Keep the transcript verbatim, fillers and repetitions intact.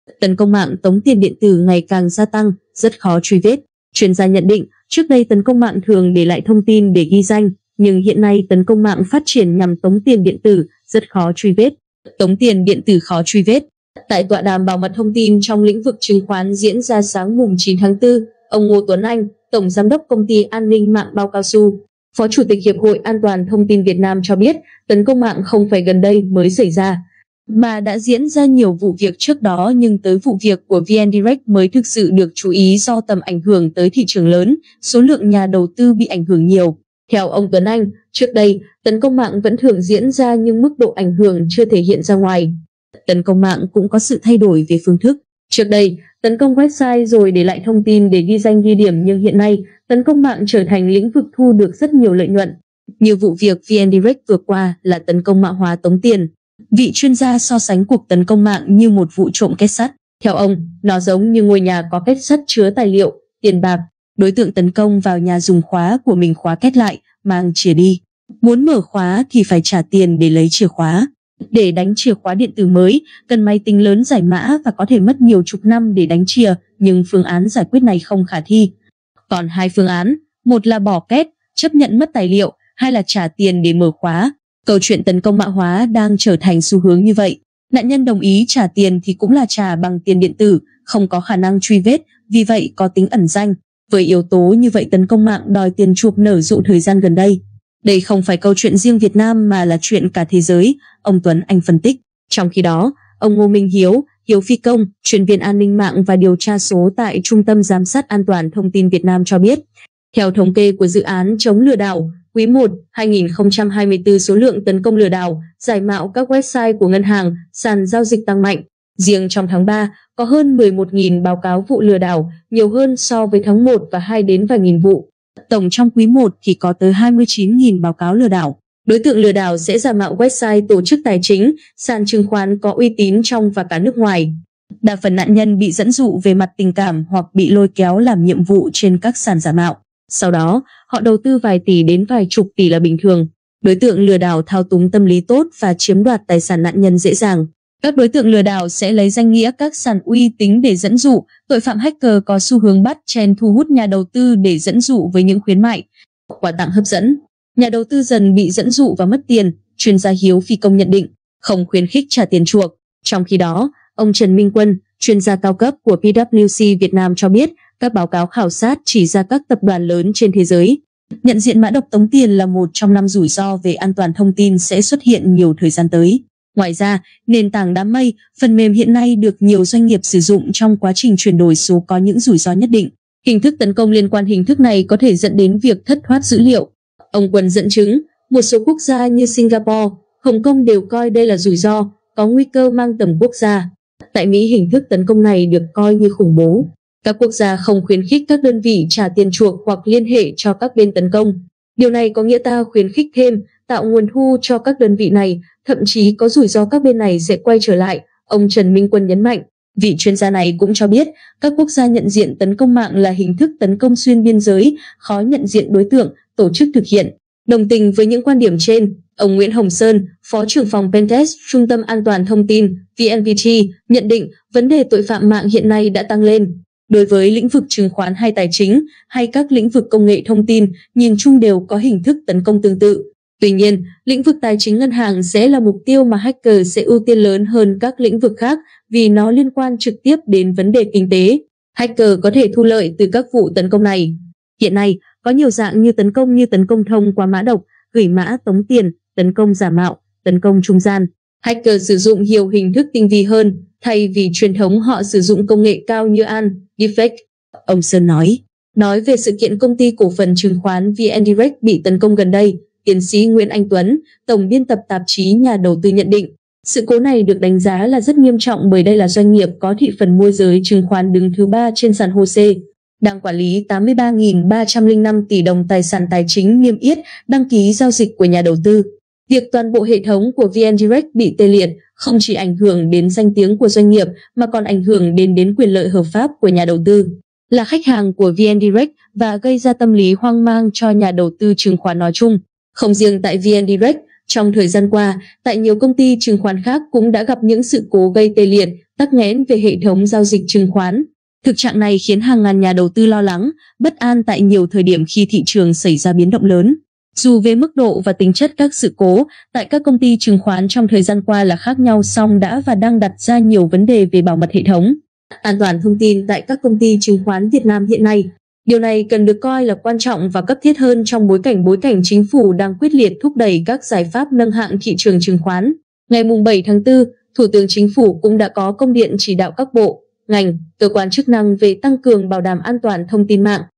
Tấn công mạng tống tiền điện tử ngày càng gia tăng, rất khó truy vết. Chuyên gia nhận định, trước đây tấn công mạng thường để lại thông tin để ghi danh, nhưng hiện nay tấn công mạng phát triển nhằm tống tiền điện tử, rất khó truy vết. Tống tiền điện tử khó truy vết. Tại tọa đàm bảo mật thông tin trong lĩnh vực chứng khoán diễn ra sáng mùng chín tháng tư, ông Ngô Tuấn Anh, Tổng Giám đốc Công ty An ninh mạng Bao Cao Su, Phó Chủ tịch Hiệp hội An toàn Thông tin Việt Nam cho biết, tấn công mạng không phải gần đây mới xảy ra, mà đã diễn ra nhiều vụ việc trước đó, nhưng tới vụ việc của vê en Direct mới thực sự được chú ý do tầm ảnh hưởng tới thị trường lớn, số lượng nhà đầu tư bị ảnh hưởng nhiều. Theo ông Tuấn Anh, trước đây, tấn công mạng vẫn thường diễn ra nhưng mức độ ảnh hưởng chưa thể hiện ra ngoài. Tấn công mạng cũng có sự thay đổi về phương thức. Trước đây, tấn công website rồi để lại thông tin để ghi danh ghi điểm, nhưng hiện nay, tấn công mạng trở thành lĩnh vực thu được rất nhiều lợi nhuận. Như vụ việc vê en Direct vừa qua là tấn công mã hóa tống tiền. Vị chuyên gia so sánh cuộc tấn công mạng như một vụ trộm kết sắt. Theo ông, nó giống như ngôi nhà có kết sắt chứa tài liệu, tiền bạc. Đối tượng tấn công vào nhà dùng khóa của mình khóa két lại, mang chìa đi. Muốn mở khóa thì phải trả tiền để lấy chìa khóa. Để đánh chìa khóa điện tử mới, cần máy tính lớn giải mã và có thể mất nhiều chục năm để đánh chìa, nhưng phương án giải quyết này không khả thi. Còn hai phương án, một là bỏ két, chấp nhận mất tài liệu, hai là trả tiền để mở khóa. Câu chuyện tấn công mã hóa đang trở thành xu hướng như vậy. Nạn nhân đồng ý trả tiền thì cũng là trả bằng tiền điện tử, không có khả năng truy vết, vì vậy có tính ẩn danh. Với yếu tố như vậy, tấn công mạng đòi tiền chuộc nở rộ thời gian gần đây. Đây không phải câu chuyện riêng Việt Nam mà là chuyện cả thế giới, ông Tuấn Anh phân tích. Trong khi đó, ông Ngô Minh Hiếu, Hiếu Phi Công, chuyên viên an ninh mạng và điều tra số tại Trung tâm Giám sát An toàn Thông tin Việt Nam cho biết, theo thống kê của dự án chống lừa đảo, quý một hai nghìn không trăm hai mươi tư, số lượng tấn công lừa đảo, giải mạo các website của ngân hàng, sàn giao dịch tăng mạnh. Riêng trong tháng ba, có hơn mười một nghìn báo cáo vụ lừa đảo, nhiều hơn so với tháng một và hai đến vài nghìn vụ. Tổng trong quý một thì có tới hai mươi chín nghìn báo cáo lừa đảo. Đối tượng lừa đảo sẽ giả mạo website tổ chức tài chính, sàn chứng khoán có uy tín trong và cả nước ngoài. Đa phần nạn nhân bị dẫn dụ về mặt tình cảm hoặc bị lôi kéo làm nhiệm vụ trên các sàn giả mạo. Sau đó, họ đầu tư vài tỷ đến vài chục tỷ là bình thường. Đối tượng lừa đảo thao túng tâm lý tốt và chiếm đoạt tài sản nạn nhân dễ dàng. Các đối tượng lừa đảo sẽ lấy danh nghĩa các sàn uy tín để dẫn dụ. Tội phạm hacker có xu hướng bắt chen thu hút nhà đầu tư để dẫn dụ với những khuyến mại, quà tặng hấp dẫn. Nhà đầu tư dần bị dẫn dụ và mất tiền, chuyên gia Hiếu Phi Công nhận định, không khuyến khích trả tiền chuộc. Trong khi đó, ông Trần Minh Quân, chuyên gia cao cấp của pê vê kép xê Việt Nam cho biết, các báo cáo khảo sát chỉ ra các tập đoàn lớn trên thế giới nhận diện mã độc tống tiền là một trong năm rủi ro về an toàn thông tin sẽ xuất hiện nhiều thời gian tới. Ngoài ra, nền tảng đám mây, phần mềm hiện nay được nhiều doanh nghiệp sử dụng trong quá trình chuyển đổi số có những rủi ro nhất định. Hình thức tấn công liên quan hình thức này có thể dẫn đến việc thất thoát dữ liệu. Ông Quân dẫn chứng, một số quốc gia như Singapore, Hồng Kông đều coi đây là rủi ro, có nguy cơ mang tầm quốc gia. Tại Mỹ, hình thức tấn công này được coi như khủng bố. Các quốc gia không khuyến khích các đơn vị trả tiền chuộc hoặc liên hệ cho các bên tấn công. Điều này có nghĩa ta khuyến khích thêm, tạo nguồn thu cho các đơn vị này, thậm chí có rủi ro các bên này sẽ quay trở lại, ông Trần Minh Quân nhấn mạnh. Vị chuyên gia này cũng cho biết, các quốc gia nhận diện tấn công mạng là hình thức tấn công xuyên biên giới, khó nhận diện đối tượng, tổ chức thực hiện. Đồng tình với những quan điểm trên, ông Nguyễn Hồng Sơn, Phó trưởng phòng Pentest, Trung tâm An toàn Thông tin, vê en vê tê, nhận định vấn đề tội phạm mạng hiện nay đã tăng lên. Đối với lĩnh vực chứng khoán hay tài chính, hay các lĩnh vực công nghệ thông tin, nhìn chung đều có hình thức tấn công tương tự. Tuy nhiên, lĩnh vực tài chính ngân hàng sẽ là mục tiêu mà hacker sẽ ưu tiên lớn hơn các lĩnh vực khác vì nó liên quan trực tiếp đến vấn đề kinh tế. Hacker có thể thu lợi từ các vụ tấn công này. Hiện nay, có nhiều dạng như tấn công như tấn công thông qua mã độc, gửi mã tống tiền, tấn công giả mạo, tấn công trung gian. Hacker sử dụng nhiều hình thức tinh vi hơn, thay vì truyền thống họ sử dụng công nghệ cao như an, deepfake. Ông Sơn nói. Nói về sự kiện công ty cổ phần chứng khoán vê en Direct bị tấn công gần đây, tiến sĩ Nguyễn Anh Tuấn, tổng biên tập tạp chí Nhà đầu tư nhận định, sự cố này được đánh giá là rất nghiêm trọng bởi đây là doanh nghiệp có thị phần môi giới chứng khoán đứng thứ ba trên sàn hô sê, đang quản lý tám mươi ba nghìn ba trăm lẻ năm tỷ đồng tài sản tài chính niêm yết, đăng ký giao dịch của nhà đầu tư. Việc toàn bộ hệ thống của vê en Direct bị tê liệt không chỉ ảnh hưởng đến danh tiếng của doanh nghiệp mà còn ảnh hưởng đến đến quyền lợi hợp pháp của nhà đầu tư, là khách hàng của vê en Direct và gây ra tâm lý hoang mang cho nhà đầu tư chứng khoán nói chung. Không riêng tại vê en Direct, Trong thời gian qua, tại nhiều công ty chứng khoán khác cũng đã gặp những sự cố gây tê liệt, tắc nghẽn về hệ thống giao dịch chứng khoán. Thực trạng này khiến hàng ngàn nhà đầu tư lo lắng, bất an tại nhiều thời điểm khi thị trường xảy ra biến động lớn. Dù về mức độ và tính chất các sự cố tại các công ty chứng khoán trong thời gian qua là khác nhau, song đã và đang đặt ra nhiều vấn đề về bảo mật hệ thống, an toàn thông tin tại các công ty chứng khoán Việt Nam hiện nay. Điều này cần được coi là quan trọng và cấp thiết hơn trong bối cảnh bối cảnh chính phủ đang quyết liệt thúc đẩy các giải pháp nâng hạng thị trường chứng khoán. Ngày bảy tháng tư, Thủ tướng Chính phủ cũng đã có công điện chỉ đạo các bộ, ngành, cơ quan chức năng về tăng cường bảo đảm an toàn thông tin mạng,